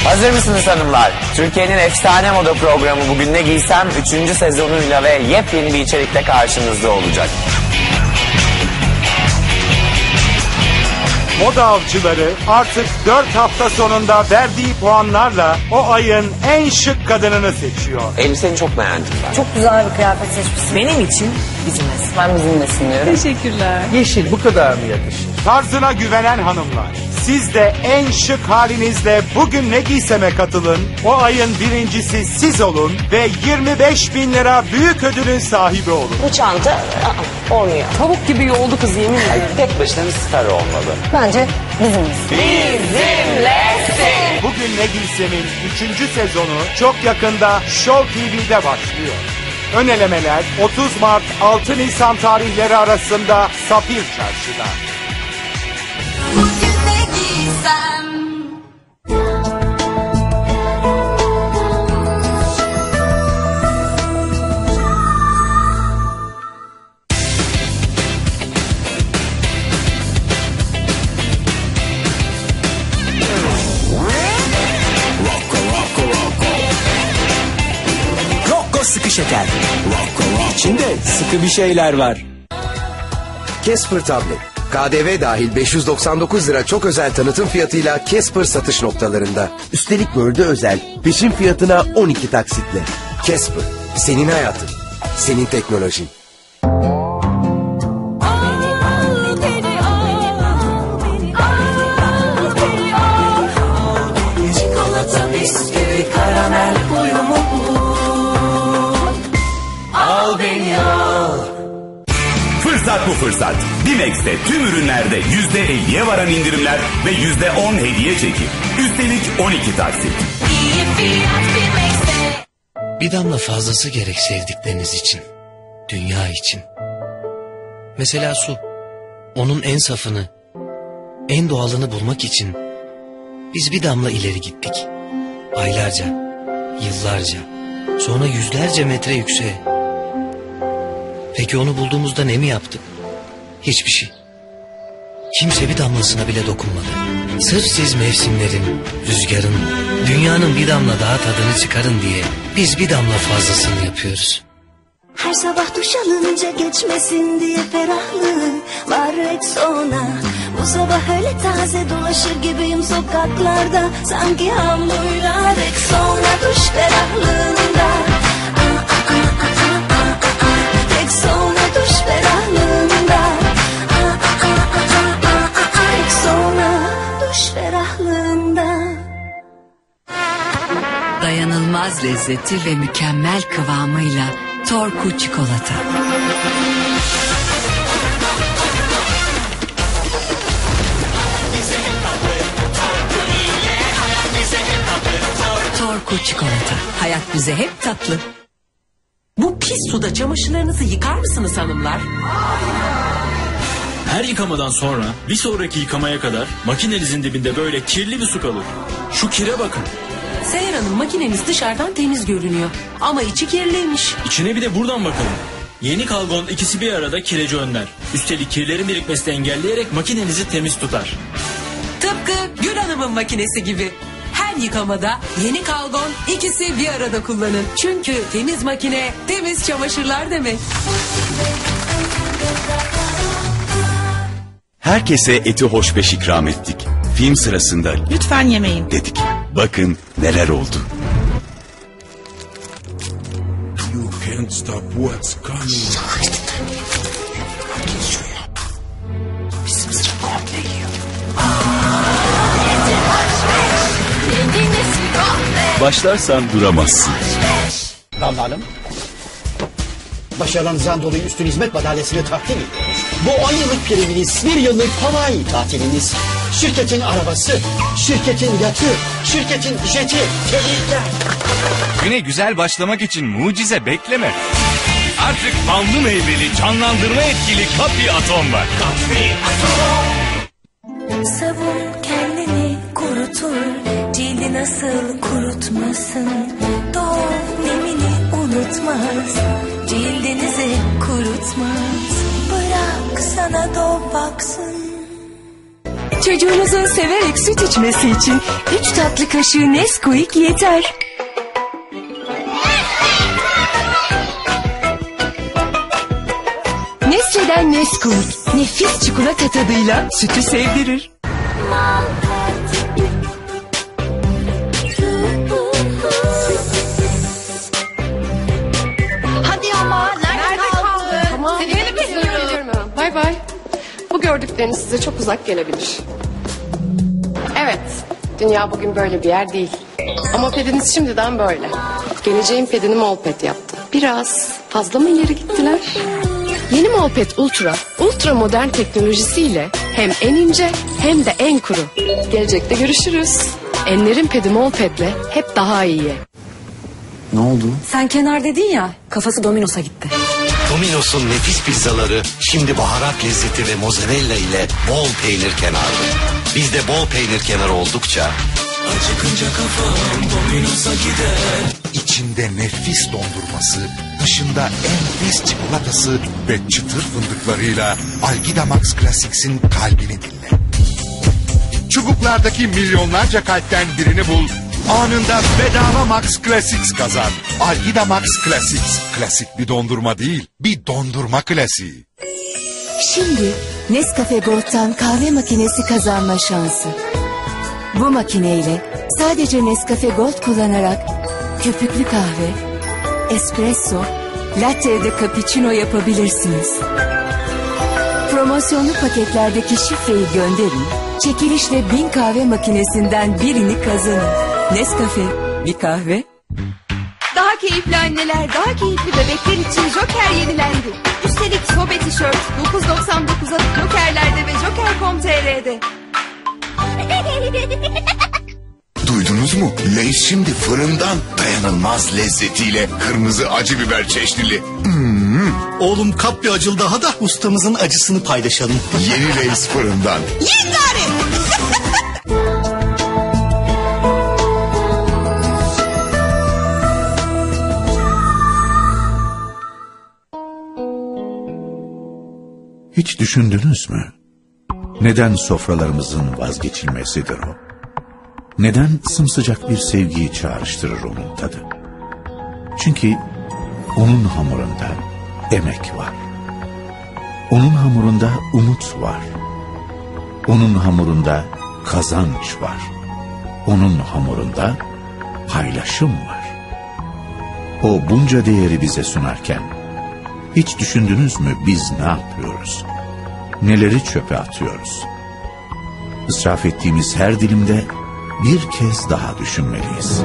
Hazır mısınız hanımlar? Türkiye'nin efsane moda programı Bugün Ne Giysem 3. sezonuyla ve yepyeni bir içerikte karşınızda olacak. Moda avcıları artık 4 hafta sonunda verdiği puanlarla o ayın en şık kadınını seçiyor. Elbiseni çok beğendim ben. Çok güzel bir kıyafet seçmişsin. Benim için bizimlesin. Ben bizimlesin diyorum. Teşekkürler. Yeşil bu kadar mı yakışır? Tarzına güvenen hanımlar, siz de en şık halinizle Bugün Ne Giysem'e katılın. O ayın birincisi siz olun ve 25.000 lira büyük ödülün sahibi olun. Bu çanta olmuyor. Tavuk gibi yoldu kız yemin ederim. Tek başına bir star olmalı. Bence bizimlesin. Bugün Ne Giysem'in 3. sezonu çok yakında Show TV'de başlıyor. Ön elemeler 30 Mart 6 Nisan tarihleri arasında Safir Çarşı'da. Bugün ne giysem? Rocco sıkı şeker. İçinde sıkı bir şeyler var. Casper Tablet. KDV dahil 599 lira çok özel tanıtım fiyatıyla Casper satış noktalarında. Üstelik Word'e özel peşin fiyatına 12 taksitle. Casper, senin hayatın, senin teknolojin. Çikolata, bisküvi, karamel uyumu. Al beni al. Fırsat bu fırsat. Bimex'te tüm ürünlerde %50'ye varan indirimler ve %10 hediye çeki. Üstelik 12 taksit. İyi fiyat Bimex'te. Bir damla fazlası gerek sevdikleriniz için. Dünya için. Mesela su. Onun en safını, en doğalını bulmak için biz bir damla ileri gittik. Aylarca, yıllarca, sonra yüzlerce metre yükseğe. Peki onu bulduğumuzda ne mi yaptık? Hiçbir şey. Kimse bir damlasına bile dokunmadı. Sırf siz mevsimlerin, rüzgarın, dünyanın bir damla daha tadını çıkarın diye biz bir damla fazlasını yapıyoruz. Her sabah duş alınca geçmesin diye ferahlığı var Rexona. Bu sabah öyle taze dolaşır gibiyim sokaklarda, sanki havluyla Rexona duş ferahlığında. Rexona duş ferahlığında. Rexona duş ferahlığında. Dayanılmaz lezzeti ve mükemmel kıvamıyla Torku çikolata. Torku çikolata. Hayat bize hep tatlı. Bu pis suda çamaşırlarınızı yıkar mısınız hanımlar? Her yıkamadan sonra bir sonraki yıkamaya kadar makinenizin dibinde böyle kirli bir su kalır. Şu kire bakın. Seher Hanım, makineniz dışarıdan temiz görünüyor ama içi kirliymiş. İçine bir de buradan bakalım. Yeni Kalgon ikisi bir arada kireci önler. Üstelik kirlerin birikmesini engelleyerek makinenizi temiz tutar. Tıpkı Gül Hanım'ın makinesi gibi. Her yıkamada Yeni Kalgon ikisi bir arada kullanın. Çünkü temiz makine temiz çamaşırlar demek. Herkese eti hoşbeş ikram ettik. Film sırasında Lütfen yemeyin. dedik. Bakın neler oldu. You can't stop what's coming. Bizim sıra komple yiyor. Başlarsan duramazsın. Damla Hanım. Başarılarınızdan dolayı üstün hizmet madalyasını takdim ediyoruz. Bu 10 yıllık priminiz, 1 yıllık Hawaii tatiliniz, şirketin arabası, şirketin yatı, şirketin jeti, tebrikler. Güne güzel başlamak için mucize bekleme. Artık ballı meyveli canlandırma etkili Kapi Atom var. Savun kendini, kurutur, cildi nasıl kurutmasın. Doğal nemini unutmaz, cildinizi kurutmaz. Bırak sana Dove baksın. Çocuğunuzun severek süt içmesi için 3 tatlı kaşığı Nesquik yeter. Nestle'den Nesquik nefis çikolata tadıyla sütü sevdirir. Hadi ama nerede kaldın? Tamam. Seni yeni bekliyorum. Bay bay. Bu gördükleriniz size çok uzak gelebilir. Evet, dünya bugün böyle bir yer değil. Ama pediniz şimdiden böyle. Geleceğin pedini Molpet yaptı. Biraz fazla mı ileri gittiler? Yeni Molpet Ultra, ultra modern teknolojisiyle hem en ince hem de en kuru. Gelecekte görüşürüz. Enlerin pedi Molpet'le hep daha iyi. Ne oldu? Sen kenar dedin ya, kafası Domino's'a gitti. Domino's'un nefis pizzaları şimdi baharat lezzeti ve mozzarella ile bol peynir kenarlı. Bizde bol peynir kenarı oldukça acıkınca kafam Domino's'a gider. İçinde nefis dondurması, dışında enfes çikolatası ve çıtır fındıklarıyla Algida Max Classics'in kalbini dinle. Çubuklardaki milyonlarca kalpten birini bul, anında bedava Max Classics kazan. Algida Max Classics, klasik bir dondurma değil, bir dondurma klasiği. Şimdi Nescafe Gold'dan kahve makinesi kazanma şansı. Bu makineyle sadece Nescafe Gold kullanarak köpüklü kahve, espresso, latte de cappuccino yapabilirsiniz. Promosyonlu paketlerdeki şifreyi gönderin, çekilişle 1000 kahve makinesinden birini kazanın. Nescafe, bir kahve. Daha keyifli anneler, daha keyifli bebekler için Joker yenilendi. Üstelik Sobe tişört 9.99'a Joker'lerde ve Joker.com.tr'de. Duydunuz mu? Lay's şimdi fırından dayanılmaz lezzetiyle kırmızı acı biber çeşnili. Oğlum kap bir acıl daha da ustamızın acısını paylaşalım. Yeni Lay's fırından. Yiyin gari! Hiç düşündünüz mü? Neden sofralarımızın vazgeçilmesidir o? Neden sımsıcak bir sevgiyi çağrıştırır onun tadı? Çünkü onun hamurunda emek var. Onun hamurunda umut var. Onun hamurunda kazanç var. Onun hamurunda paylaşım var. O bunca değeri bize sunarken hiç düşündünüz mü biz ne yapıyoruz? Neleri çöpe atıyoruz? İsraf ettiğimiz her dilimde bir kez daha düşünmeliyiz.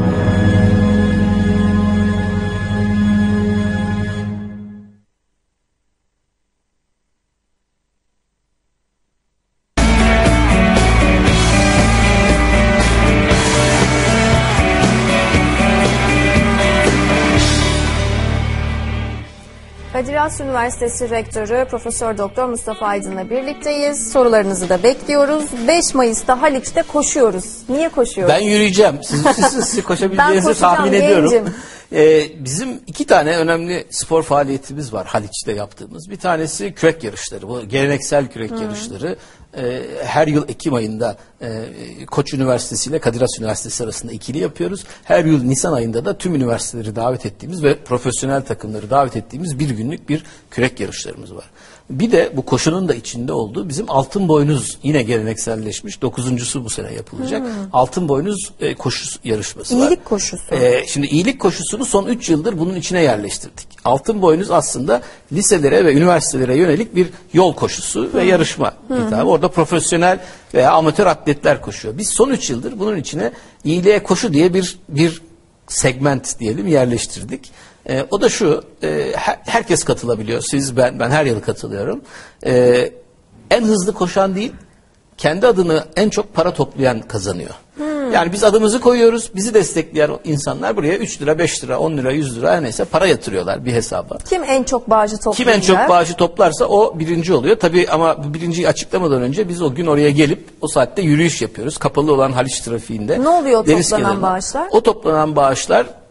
Kadir Has Üniversitesi Rektörü Profesör Doktor Mustafa Aydın'la birlikteyiz. Sorularınızı da bekliyoruz. 5 Mayıs'ta Haliç'te koşuyoruz. Niye koşuyoruz? Ben yürüyeceğim. Siz koşabileceğinizi tahmin ediyorum. Bizim 2 tane önemli spor faaliyetimiz var Haliç'te yaptığımız. Bir tanesi kürek yarışları. Bu geleneksel kürek yarışları. Her yıl Ekim ayında Koç Üniversitesi ile Kadir Has Üniversitesi arasında ikili yapıyoruz. Her yıl Nisan ayında da tüm üniversiteleri davet ettiğimiz ve profesyonel takımları davet ettiğimiz bir günlük bir kürek yarışlarımız var. Bir de bu koşunun da içinde olduğu bizim altın boynuz, yine gelenekselleşmiş 9.'su bu sene yapılacak. Altın boynuz koşu yarışması var. İyilik koşusu. Şimdi iyilik koşusunu son 3 yıldır bunun içine yerleştirdik. Altın boynuz aslında liselere ve üniversitelere yönelik bir yol koşusu ve yarışma hitabı. Orada profesyonel veya amatör atletler koşuyor. Biz son 3 yıldır bunun içine iyiliğe koşu diye bir segment diyelim yerleştirdik. O da şu, herkes katılabiliyor. Siz, ben her yıl katılıyorum. En hızlı koşan değil, kendi adını en çok para toplayan kazanıyor. Yani biz adımızı koyuyoruz, bizi destekleyen insanlar buraya 3 lira, 5 lira, 10 lira, 100 lira her neyse para yatırıyorlar bir hesaba. Kim en çok bağışı toplayacak? Kim en çok bağışı toplarsa o birinci oluyor. Tabii ama bu birinciyi açıklamadan önce biz o gün oraya gelip o saatte yürüyüş yapıyoruz. Kapalı olan Haliç trafiğinde. Ne oluyor o deniz toplanan kenarında. bağışlar? O toplanan bağışlar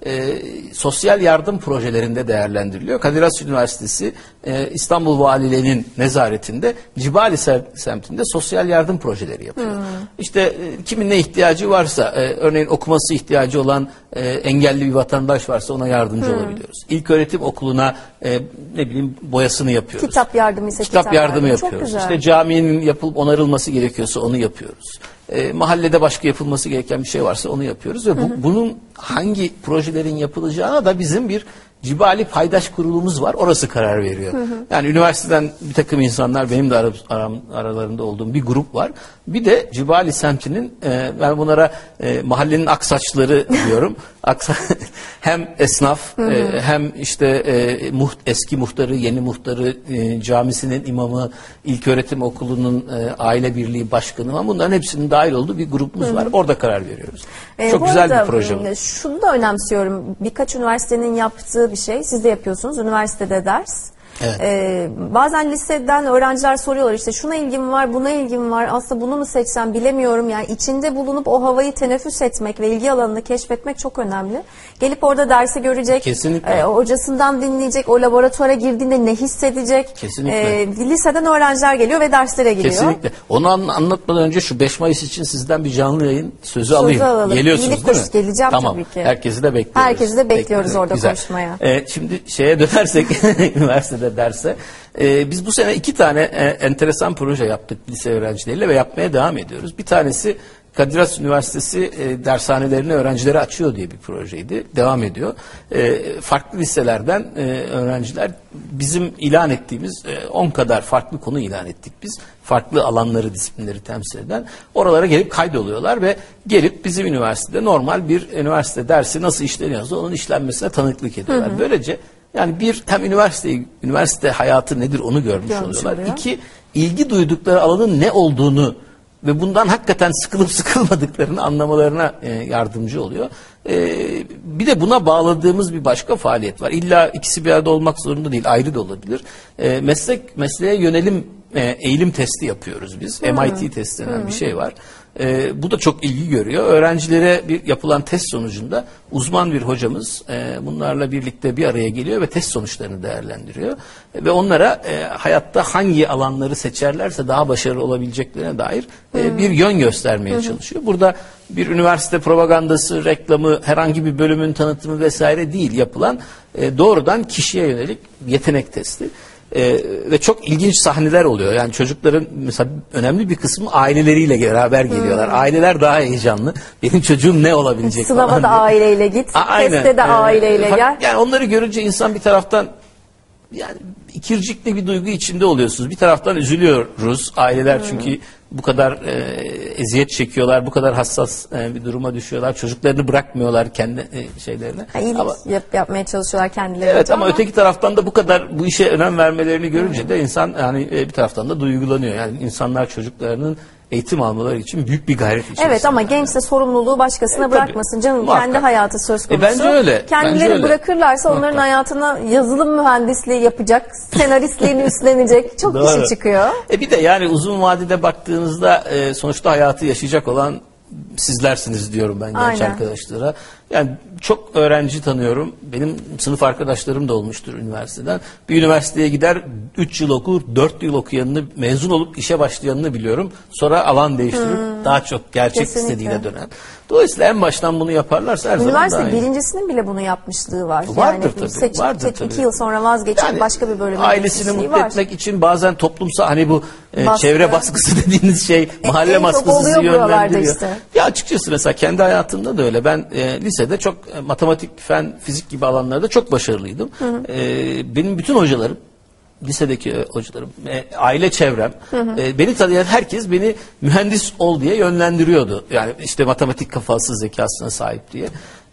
sosyal yardım projelerinde değerlendiriliyor. Kadir Has Üniversitesi İstanbul Valiliği'nin nezaretinde Cibali semtinde sosyal yardım projeleri yapıyor. İşte kimin ne ihtiyacı varsa, örneğin okuması ihtiyacı olan engelli bir vatandaş varsa ona yardımcı olabiliyoruz. İlköğretim okuluna ne bileyim boyasını yapıyoruz. Kitap yardımı ise kitap yardımı Çok yapıyoruz. güzel. İşte caminin yapılıp onarılması gerekiyorsa onu yapıyoruz. Mahallede başka yapılması gereken bir şey varsa onu yapıyoruz ve bunun hangi projelerin yapılacağına da bizim bir Cibali Paydaş Kurulumuz var. Orası karar veriyor. Yani üniversiteden bir takım insanlar, benim de aralarında olduğum bir grup var. Bir de Cibali semtinin ben bunlara mahallenin aksaçları diyorum. Hem esnaf hem işte eski muhtarı, yeni muhtarı, camisinin imamı, ilköğretim okulunun aile birliği başkanı var. Bunların hepsinin dahil olduğu bir grubumuz var. Orada karar veriyoruz. Çok güzel bir proje bu. Şunu da önemsiyorum. Birkaç üniversitenin yaptığı bir şey. Siz de yapıyorsunuz. Üniversitede ders. Evet. Bazen liseden öğrenciler soruyorlar, işte şuna ilgim var, buna ilgim var, aslında bunu mu seçsem bilemiyorum. Yani içinde bulunup o havayı teneffüs etmek ve ilgi alanını keşfetmek çok önemli. Gelip orada dersi görecek, hocasından dinleyecek, o laboratuvara girdiğinde ne hissedecek. Kesinlikle. Liseden öğrenciler geliyor ve derslere giriyor. Kesinlikle. Onu anlatmadan önce şu 5 Mayıs için sizden bir canlı yayın sözü alayım. Geliyorsunuz değil mi? Geleceğim tamam. tabii ki. Herkesi de bekliyoruz. Herkesi de bekliyoruz orada Güzel. konuşmaya. Şimdi şeye dönersek üniversitede derse. Biz bu sene 2 tane enteresan proje yaptık lise öğrencileriyle ve yapmaya devam ediyoruz. Bir tanesi Kadir Has Üniversitesi dershanelerini öğrencilere açıyor diye bir projeydi. Devam ediyor. Farklı liselerden öğrenciler bizim ilan ettiğimiz 10 kadar farklı konu ilan ettik biz. Farklı alanları, disiplinleri temsil eden. Oralara gelip kaydoluyorlar ve gelip bizim üniversitede normal bir üniversite dersi nasıl işleniyorsa onun işlenmesine tanıklık ediyorlar. Böylece yani bir, hem üniversite hayatı nedir onu görmüş oluyorlar. 2, ilgi duydukları alanın ne olduğunu ve bundan hakikaten sıkılıp sıkılmadıklarını anlamalarına yardımcı oluyor. Bir de buna bağladığımız bir başka faaliyet var. İlla ikisi bir arada olmak zorunda değil, ayrı da olabilir. Mesleğe yönelim eğilim testi yapıyoruz biz. MIT testi denen bir şey var. Bu da çok ilgi görüyor. Öğrencilere yapılan test sonucunda uzman bir hocamız bunlarla birlikte bir araya geliyor ve test sonuçlarını değerlendiriyor. Ve onlara hayatta hangi alanları seçerlerse daha başarılı olabileceklerine dair bir yön göstermeye çalışıyor. Burada bir üniversite propagandası, reklamı, herhangi bir bölümün tanıtımı vesaire değil, yapılan doğrudan kişiye yönelik yetenek testi. Ve çok ilginç sahneler oluyor. Yani çocukların mesela önemli bir kısmı aileleriyle beraber geliyorlar. Aileler daha heyecanlı. Benim çocuğum ne olabilecek Sınava falan da diye. aileyle git, teste de aileyle gel. Yani onları görünce insan bir taraftan yani ikircikli bir duygu içinde oluyorsunuz. Bir taraftan üzülüyoruz aileler çünkü bu kadar eziyet çekiyorlar, bu kadar hassas bir duruma düşüyorlar. Çocuklarını bırakmıyorlar kendi şeylerine. İyilik yapmaya çalışıyorlar kendileri. Evet ama öteki taraftan da bu kadar bu işe önem vermelerini görünce de insan yani bir taraftan da duygulanıyor. Yani insanlar çocuklarının eğitim almaları için büyük bir gayret içerisinde. Evet ama gençse sorumluluğu başkasına bırakmasın. Canım muhakkak. Kendi hayatı söz konusu. Bence öyle. Kendileri bence öyle. bırakırlarsa onların Muhakkak. hayatına yazılım mühendisliği yapacak, senaristliğini üstlenecek çok kişi çıkıyor. Bir de yani uzun vadede baktığınızda sonuçta hayatı yaşayacak olan sizlersiniz diyorum ben genç arkadaşlara. Yani çok öğrenci tanıyorum. Benim sınıf arkadaşlarım da olmuştur üniversiteden. Bir üniversiteye gider 3 yıl okur, 4 yıl okuyanını, mezun olup işe başlayanını biliyorum. Sonra alan değiştirip daha çok gerçek istediğine dönen. Dolayısıyla en baştan bunu yaparlarsa her zaman daha iyi. Üniversite birincisinin bile bunu yapmışlığı var. Vardır yani tabii. Vardır tabii. 2 yıl sonra vazgeçip başka bir bölüme ailesini mutlu etmek için bazen toplumsal hani bu çevre baskısı dediğiniz şey mahalle baskısı sizi yönlendiriyor. Işte. Ya açıkçası mesela kendi hayatımda da öyle. Ben lisede çok matematik, fen, fizik gibi alanlarda çok başarılıydım. Benim bütün hocalarım, lisedeki hocalarım, aile çevrem, beni tanıyan herkes beni mühendis ol diye yönlendiriyordu. Yani işte matematik kafası, zekasına sahip diye.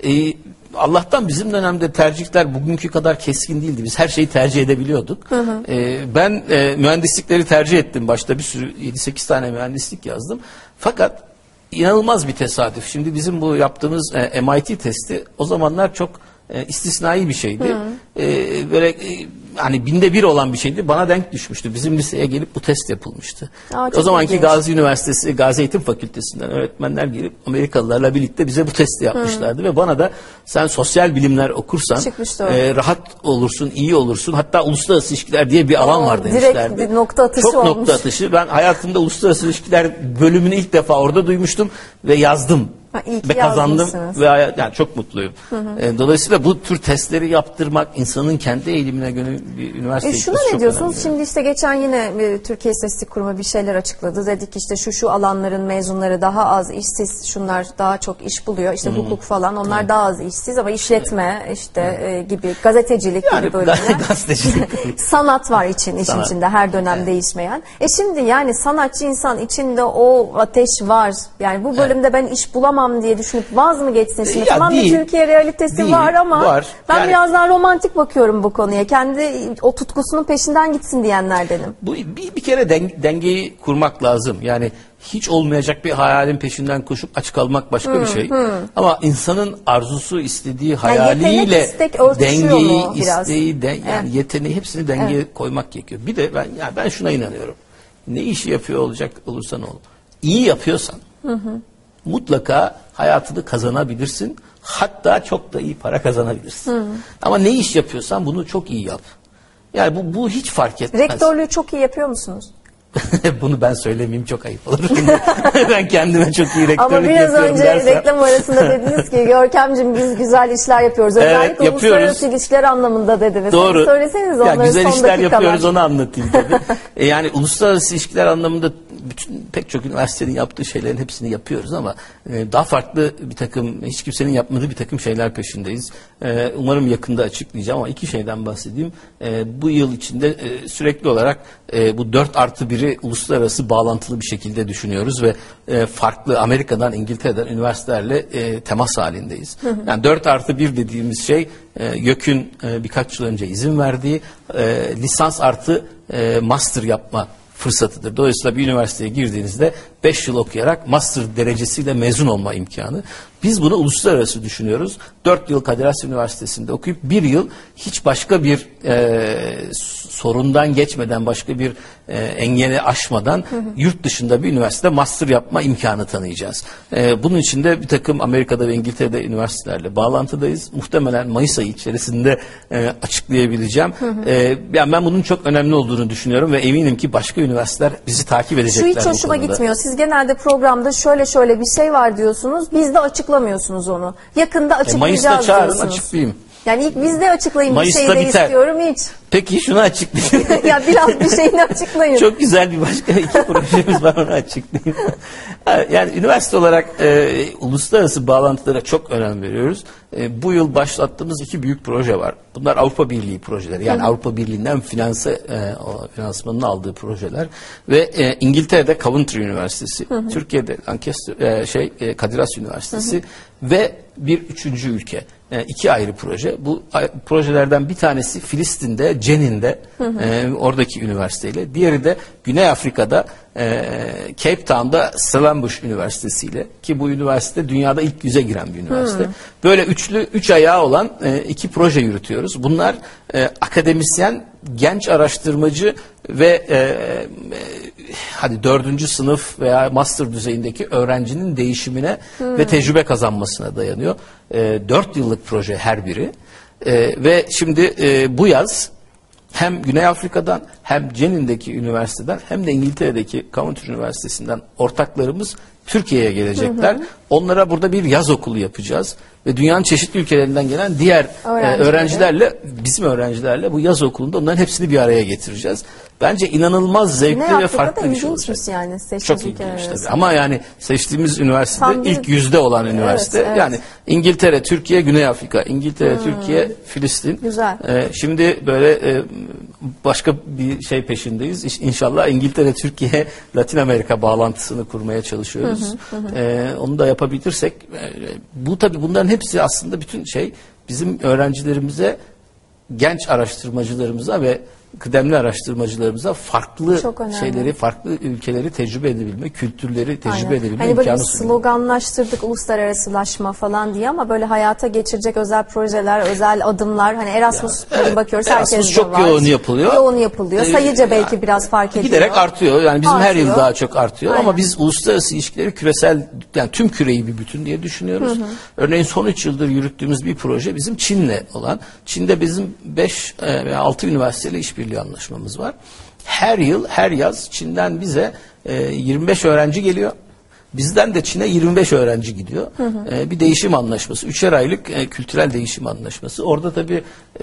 Allah'tan bizim dönemde tercihler bugünkü kadar keskin değildi. Biz her şeyi tercih edebiliyorduk. Ben mühendislikleri tercih ettim. Başta bir sürü 7-8 tane mühendislik yazdım. Fakat inanılmaz bir tesadüf. Şimdi bizim bu yaptığımız MIT testi o zamanlar çok istisnai bir şeydi. Böyle hani binde bir olan bir şeydi. Bana denk düşmüştü. Bizim liseye gelip bu test yapılmıştı. Çok O zamanki ilginç. Gazi Üniversitesi, Gazi Eğitim Fakültesinden öğretmenler gelip Amerikalılarla birlikte bize bu testi yapmışlardı ve bana da sen sosyal bilimler okursan Çıkmıştı o. rahat olursun, iyi olursun. Hatta uluslararası ilişkiler diye bir alan var demişlerdi. Direkt bir nokta atışı Çok olmuş. nokta atışı. Ben hayatımda uluslararası ilişkiler bölümünü ilk defa orada duymuştum ve yazdım. İyi ki Ve kazandım yazmışsınız. ve yani çok mutluyum. Dolayısıyla bu tür testleri yaptırmak insanın kendi eğilimine göre bir üniversite Şuna gitmesi ne çok diyorsunuz? önemli. Şimdi işte geçen yine Türkiye İstatistik Kurumu bir şeyler açıkladı. Dedik işte şu alanların mezunları daha az işsiz, şunlar daha çok iş buluyor. İşte hukuk falan onlar daha az işsiz ama işletme işte gibi gazetecilik Yani gibi bölümler. gazetecilik. Sanat var işin Sanat. içinde her dönem değişmeyen. Şimdi yani sanatçı insan içinde o ateş var. Yani bu bölümde ben iş bulamam diye düşünüp vaz mı geçsin şimdi? Ya Tamam bir değil, Türkiye realitesi değil, var ama var. ben Yani- biraz daha romantik bakıyorum bu konuya. Kendi o tutkusunun peşinden gitsin diyenlerdenim. Bu bir kere dengeyi kurmak lazım. Yani hiç olmayacak bir hayalin peşinden koşup aç kalmak başka bir şey. Ama insanın arzusu, istediği hayaliyle yetenek, istek örtüşüyor dengeyi, mu biraz? isteği, yani Evet. yeteneği hepsini dengeye koymak gerekiyor. Bir de ben şuna inanıyorum. Ne işi yapıyor olursan ol. İyi yapıyorsan mutlaka hayatını kazanabilirsin. Hatta çok da iyi para kazanabilirsin. Ama ne iş yapıyorsan bunu çok iyi yap. Yani bu hiç fark etmez. Rektörlüğü çok iyi yapıyor musunuz? Bunu ben söylemeyeyim çok ayıp olur. Ben kendime çok iyi rektörlük Ama biraz yapıyorum önce dersem. reklam arasında dediniz ki Görkemciğim biz güzel işler yapıyoruz. Evet, Özellikle yapıyoruz. uluslararası ilişkiler anlamında dedi. Mesela Doğru. söyleseniz Ya onları güzel son işler dakikalar. yapıyoruz onu anlatayım tabii. Yani uluslararası ilişkiler anlamında pek çok üniversitenin yaptığı şeylerin hepsini yapıyoruz ama daha farklı bir takım, hiç kimsenin yapmadığı bir takım şeyler peşindeyiz. Umarım yakında açıklayacağım ama iki şeyden bahsedeyim. Bu yıl içinde sürekli olarak bu 4+1'i uluslararası bağlantılı bir şekilde düşünüyoruz ve farklı Amerika'dan, İngiltere'den üniversitelerle temas halindeyiz. Yani 4+1 dediğimiz şey YÖK'ün birkaç yıl önce izin verdiği lisans artı master yapma fırsatıdır. Dolayısıyla bir üniversiteye girdiğinizde 5 yıl okuyarak master derecesiyle mezun olma imkanı. Biz bunu uluslararası düşünüyoruz. 4 yıl Kadir Has Üniversitesi'nde okuyup 1 yıl hiç başka bir sorundan geçmeden, başka bir engeli aşmadan yurt dışında bir üniversitede master yapma imkanı tanıyacağız. Bunun için de bir takım Amerika'da ve İngiltere'de üniversitelerle bağlantıdayız. Muhtemelen Mayıs ayı içerisinde açıklayabileceğim. Yani ben bunun çok önemli olduğunu düşünüyorum ve eminim ki başka üniversiteler bizi takip edecekler. Şu hiç hoşuma gitmiyor. Siz genelde programda şöyle bir şey var diyorsunuz. Bizde açıklamıyorsunuz onu. Yakında açıklayacağız Mayıs'ta çağırın diyorsunuz. açıklayayım. Yani ilk bizde açıklayın Mayıs'ta bir şey de biter. istiyorum hiç. Peki şunu açıklayayım. Ya biraz bir şeyini açıklayın. Çok güzel bir başka iki projemiz var, onu açıklayayım. Yani üniversite olarak uluslararası bağlantılara çok önem veriyoruz. Bu yıl başlattığımız 2 büyük proje var. Bunlar Avrupa Birliği projeleri. Yani Avrupa Birliği'nden finansmanını aldığı projeler. Ve İngiltere'de Coventry Üniversitesi, Türkiye'de Lancaster, Kadir Has Üniversitesi ve bir üçüncü ülke. 2 ayrı proje. Bu projelerden bir tanesi Filistin'de, Cenin'de, oradaki üniversiteyle. Diğeri de Güney Afrika'da, Cape Town'da Stellenbosch Üniversitesi ile, ki bu üniversite dünyada ilk 100'e giren bir üniversite. Böyle üç ayağı olan 2 proje yürütüyoruz. Bunlar akademisyen, genç araştırmacı ve hadi 4. sınıf veya master düzeyindeki öğrencinin değişimine ve tecrübe kazanmasına dayanıyor. 4 yıllık proje her biri. Ve şimdi bu yaz hem Güney Afrika'dan hem Cenin'deki üniversiteden hem de İngiltere'deki Coventry Üniversitesi'nden ortaklarımız Türkiye'ye gelecekler. Onlara burada bir yaz okulu yapacağız. Ve dünyanın çeşitli ülkelerinden gelen diğer öğrencilerle, bizim öğrencilerle bu yaz okulunda onların hepsini bir araya getireceğiz. Bence inanılmaz zevkli ve farklı bir şey olacak. Yani, çok ilginç tabii. Ama yani seçtiğimiz üniversite ilk 100'de olan üniversite. Evet. Yani İngiltere, Türkiye, Güney Afrika. İngiltere, Türkiye, Filistin. Güzel. Şimdi böyle başka bir şey peşindeyiz. İnşallah İngiltere, Türkiye, Latin Amerika bağlantısını kurmaya çalışıyoruz. Onu da yapabilirsek. Bu tabii bunların hepsi aslında bütün şey bizim öğrencilerimize, genç araştırmacılarımıza ve kıdemli araştırmacılarımıza farklı Çok önemli. şeyleri, farklı ülkeleri tecrübe edebilme, kültürleri tecrübe Aynen. edebilme Hani böyle imkanı bir sunuyor. sloganlaştırdık uluslararasılaşma falan diye ama böyle hayata geçirecek özel projeler, özel adımlar, hani Erasmus bakıyoruz Erasmus herkes de çok var. yoğun yapılıyor. Yoğun yapılıyor. Sayıca belki biraz fark ediyor. Giderek artıyor. Yani bizim her yıl Artıyor. daha çok artıyor. Aynen. Ama biz uluslararası ilişkileri küresel, yani tüm küreyi bir bütün diye düşünüyoruz. Hı hı. Örneğin son 3 yıldır yürüttüğümüz bir proje bizim Çin'le olan. Çin'de bizim 5 veya 6 üniversiteyle işbirliği anlaşmamız var. Her yıl, her yaz Çin'den bize 25 öğrenci geliyor. Bizden de Çin'e 25 öğrenci gidiyor. Hı hı. Bir değişim anlaşması. 3'er aylık kültürel değişim anlaşması. Orada tabii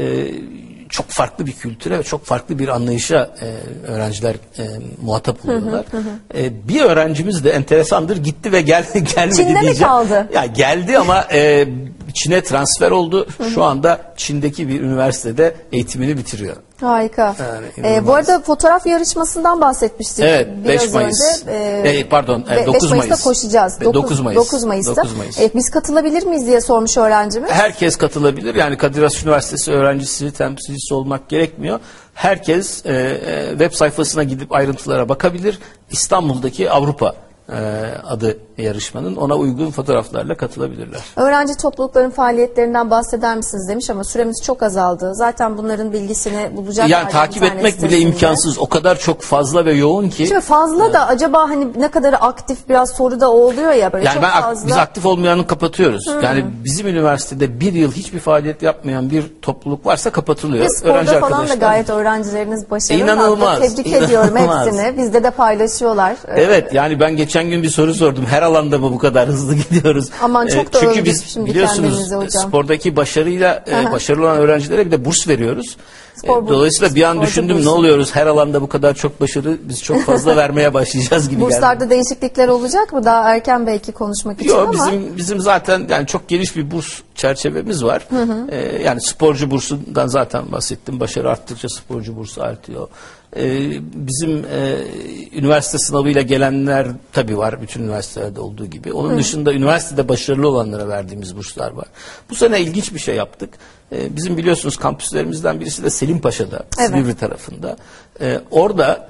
çok farklı bir kültüre ve çok farklı bir anlayışa öğrenciler muhatap oluyorlar. Hı hı. Bir öğrencimiz de enteresandır. Gitti ve gelmedi Çin'de mi diyeceğim. kaldı? Ya geldi ama Çin'e transfer oldu. Şu anda Çin'deki bir üniversitede eğitimini bitiriyor. Harika. Yani, bu arada fotoğraf yarışmasından bahsetmiştik. Evet, biraz 5 Mayıs. Önce. Pardon, 9 9 Mayıs'ta Mayıs. koşacağız. 9 Mayıs. 9 Mayıs'ta. 9 Mayıs. Biz katılabilir miyiz diye sormuş öğrencimiz. Herkes katılabilir. Yani Kadir Has Üniversitesi öğrencisi, temsilcisi olmak gerekmiyor. Herkes web sayfasına gidip ayrıntılara bakabilir. İstanbul'daki Avrupa adı yarışmanın, ona uygun fotoğraflarla katılabilirler. Öğrenci toplulukların faaliyetlerinden bahseder misiniz demiş ama süremiz çok azaldı. Zaten bunların bilgisini bulacaklar. Yani takip etmek bile imkansız. O kadar çok fazla ve yoğun ki. Şimdi fazla da acaba hani ne kadar aktif, biraz soru da oluyor ya böyle yani çok fazla. Biz aktif olmayanı kapatıyoruz. Hı. Yani bizim üniversitede bir yıl hiçbir faaliyet yapmayan bir topluluk varsa kapatılıyor. Ve sporda falan da gayet öğrencileriniz başarılı. İnanılmaz. Tebrik İnanılmaz. ediyorum hepsini. Bizde de paylaşıyorlar. Evet, yani ben geçen gün bir soru sordum. Her alanda mı bu kadar hızlı gidiyoruz? Aman çok da çünkü övdük biz şimdi biliyorsunuz kendimizi hocam. spordaki başarıyla başarılı olan öğrencilere bir de burs veriyoruz. Spor Dolayısıyla bir an sporcu düşündüm bursu. ne oluyoruz? Her alanda bu kadar çok başarı, biz çok fazla vermeye başlayacağız gibi geldi. Burslarda değişiklikler olacak mı? Daha erken belki konuşmak için Yok, ama. bizim zaten yani çok geniş bir burs çerçevemiz var. Hı hı. Yani sporcu bursundan zaten bahsettim. Başarı arttıkça sporcu bursu artıyor. Bizim üniversite sınavıyla gelenler tabii var, bütün üniversitelerde olduğu gibi. Onun dışında üniversitede başarılı olanlara verdiğimiz burslar var. Bu sene ilginç bir şey yaptık. Bizim biliyorsunuz kampüslerimizden birisi de Selimpaşa'da, Silivri tarafında. Orada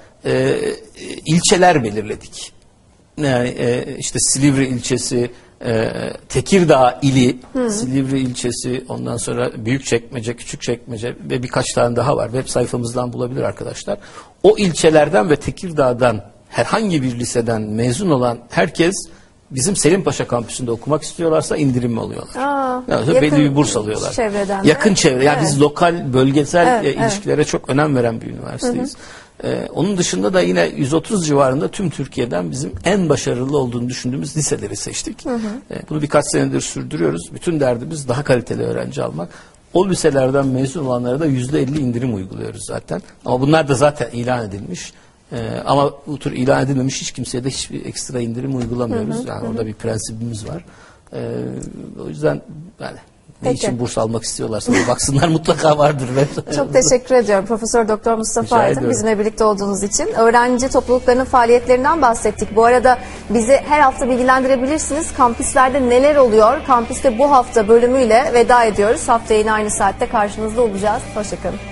ilçeler belirledik. Yani işte Silivri ilçesi, Tekirdağ ili, Silivri ilçesi, ondan sonra Büyükçekmece, Küçükçekmece ve birkaç tane daha var. Web sayfamızdan bulabilir arkadaşlar. O ilçelerden ve Tekirdağ'dan herhangi bir liseden mezun olan herkes bizim Selimpaşa kampüsünde okumak istiyorlarsa indirim alıyorlar. Yani belli bir burs alıyorlar. Çevreden yakın çevre. Yani biz lokal, bölgesel Evet, ilişkilere çok önem veren bir üniversiteyiz. Onun dışında da yine 130 civarında tüm Türkiye'den bizim en başarılı olduğunu düşündüğümüz liseleri seçtik. Bunu birkaç senedir sürdürüyoruz. Bütün derdimiz daha kaliteli öğrenci almak. O liselerden mezun olanlara da %50 indirim uyguluyoruz zaten. Ama bunlar da zaten ilan edilmiş. Ama bu tür ilan edilmemiş hiç kimseye de hiçbir ekstra indirim uygulamıyoruz. Yani orada bir prensibimiz var. O yüzden yani ne için burs almak istiyorlarsa baksınlar, mutlaka vardır. Çok teşekkür ediyorum Profesör Doktor Mustafa Rica Aydın ediyorum. bizimle birlikte olduğunuz için. Öğrenci topluluklarının faaliyetlerinden bahsettik. Bu arada bizi her hafta bilgilendirebilirsiniz. Kampüslerde neler oluyor? Kampüste bu hafta bölümüyle veda ediyoruz. Haftaya yine aynı saatte karşınızda olacağız. Hoşçakalın.